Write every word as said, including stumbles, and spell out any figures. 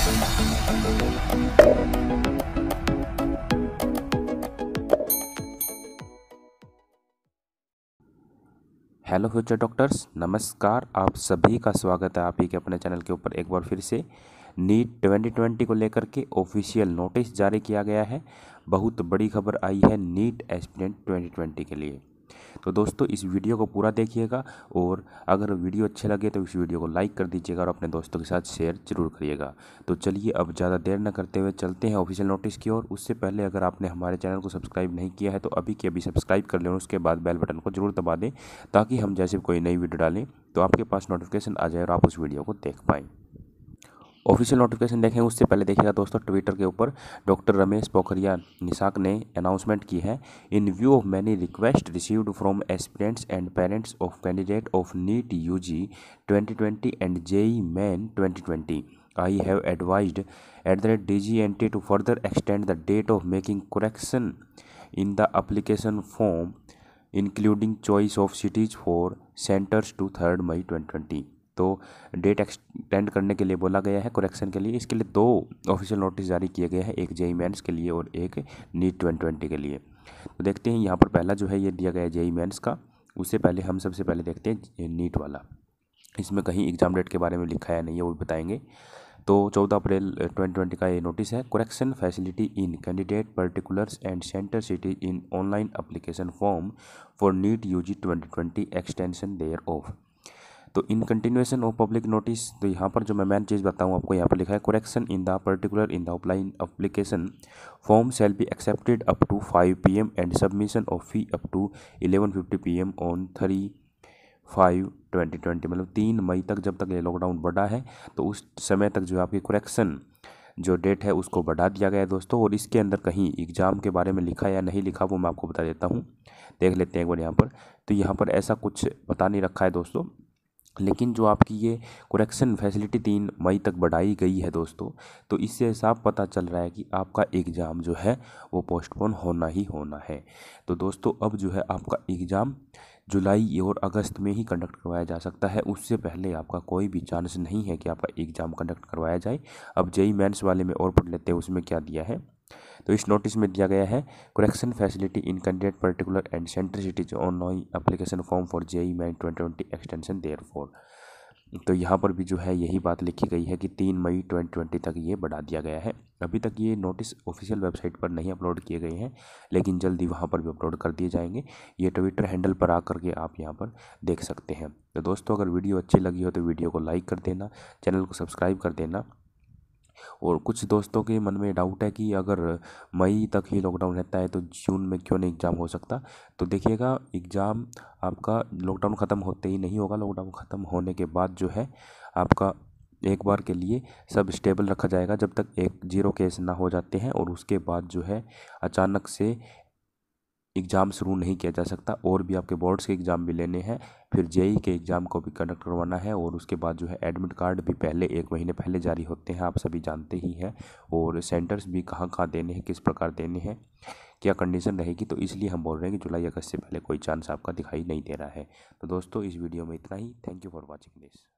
Hello future doctors, नमस्कार। आप सभी का स्वागत है आप ही के अपने चैनल के ऊपर एक बार फिर से। नीट ट्वेंटी ट्वेंटी को लेकर के ऑफिशियल नोटिस जारी किया गया है। बहुत बड़ी खबर आई है नीट एस्पिरेंट ट्वेंटी ट्वेंटी के लिए। तो दोस्तों इस वीडियो को पूरा देखिएगा और अगर वीडियो अच्छे लगे तो इस वीडियो को लाइक कर दीजिएगा और अपने दोस्तों के साथ शेयर जरूर करिएगा। तो चलिए अब ज़्यादा देर न करते हुए चलते हैं ऑफिशियल नोटिस की ओर। उससे पहले अगर आपने हमारे चैनल को सब्सक्राइब नहीं किया है तो अभी के अभी सब्सक्राइब कर लें और उसके बाद बेल बटन को जरूर दबा दें, ताकि हम जैसे कोई नई वीडियो डालें तो आपके पास नोटिफिकेशन आ जाए और आप उस वीडियो को देख पाएँ। ऑफिशियल नोटिफिकेशन देखें उससे पहले देखिएगा दोस्तों, ट्विटर के ऊपर डॉक्टर रमेश पोखरियाल निशांक ने अनाउंसमेंट की है। In view of many request received from aspirants and parents of candidate of NEET UG twenty twenty and JEE Main twenty twenty, I have advised at the rate D G N T to further extend the date of making correction in the application form including choice of cities for centres to third May twenty twenty. तो date extend करने के लिए बोला गया है correction के लिए। इसके लिए दो ऑफिशियल नोटिस जारी किए गए हैं, एक जेई मेंस के लिए और एक नीट ट्वेंटी ट्वेंटी के लिए। तो देखते हैं यहाँ पर पहला जो है ये दिया गया है जेई मेंस का। उससे पहले हम सबसे पहले देखते हैं नीट वाला। इसमें कहीं एग्जाम डेट के बारे में लिखा है नहीं है, वो बताएंगे। तो चौदह अप्रैल ट्वेंटी ट्वेंटी का ये नोटिस है। Correction facility in candidate particulars and centre city in online application form for NEET UG twenty twenty extension thereof. तो in continuation of public notice, तो यहाँ पर जो मैं मेन चीज़ बताऊँ आपको, यहाँ पर लिखा है correction in the particular in the offline application form shall be accepted up to five P M and submission of fee up to eleven fifty P M on three five twenty twenty. मतलब तीन मई तक, जब तक ये lockdown बढ़ा है तो उस समय तक जो आपकी करेक्शन जो डेट है उसको बढ़ा दिया गया है दोस्तों। और इसके अंदर कहीं एग्ज़ाम के बारे में लिखा या नहीं लिखा वो मैं आपको बता देता हूँ, देख लेते हैं एक बार यहाँ पर। तो यहाँ पर ऐसा कुछ बता नहीं रखा है दोस्तों, लेकिन जो आपकी ये करेक्शन फैसिलिटी तीन मई तक बढ़ाई गई है दोस्तों, तो इससे साफ पता चल रहा है कि आपका एग्ज़ाम जो है वो पोस्टपोन होना ही होना है। तो दोस्तों अब जो है आपका एग्ज़ाम जुलाई और अगस्त में ही कंडक्ट करवाया जा सकता है, उससे पहले आपका कोई भी चांस नहीं है कि आपका एग्ज़ाम कंडक्ट करवाया जाए। अब जेई मेंस वाले में और पढ़ लेते हैं उसमें क्या दिया है। तो इस नोटिस में दिया गया है correction facility in candidate particular and centre cities online application form for JEE Main twenty twenty extension there for. तो यहाँ पर भी जो है यही बात लिखी गई है कि तीन मई ट्वेंटी ट्वेंटी तक ये बढ़ा दिया गया है। अभी तक ये नोटिस ऑफिशियल वेबसाइट पर नहीं अपलोड किए गए हैं, लेकिन जल्दी वहाँ पर भी अपलोड कर दिए जाएंगे। ये ट्विटर हैंडल पर आकर के आप यहाँ पर देख सकते हैं। तो दोस्तों अगर वीडियो अच्छी लगी हो तो वीडियो को लाइक कर देना, चैनल को सब्सक्राइब कर देना। और कुछ दोस्तों के मन में डाउट है कि अगर मई तक ही लॉकडाउन रहता है तो जून में क्यों नहीं एग्ज़ाम हो सकता। तो देखिएगा, एग्ज़ाम आपका लॉकडाउन ख़त्म होते ही नहीं होगा। लॉकडाउन ख़त्म होने के बाद जो है आपका एक बार के लिए सब स्टेबल रखा जाएगा, जब तक एक जीरो केस ना हो जाते हैं। और उसके बाद जो है अचानक से एग्ज़ाम शुरू नहीं किया जा सकता। और भी आपके बोर्ड्स के एग्ज़ाम भी लेने हैं, फिर जेई के एग्ज़ाम को भी कंडक्ट करवाना है। और उसके बाद जो है एडमिट कार्ड भी पहले एक महीने पहले जारी होते हैं, आप सभी जानते ही हैं। और सेंटर्स भी कहाँ कहाँ देने हैं, किस प्रकार देने हैं, क्या कंडीशन रहेगी। तो इसलिए हम बोल रहे हैं कि जुलाई अगस्त से पहले कोई चांस आपका दिखाई नहीं दे रहा है। तो दोस्तों इस वीडियो में इतना ही। Thank you for watching this.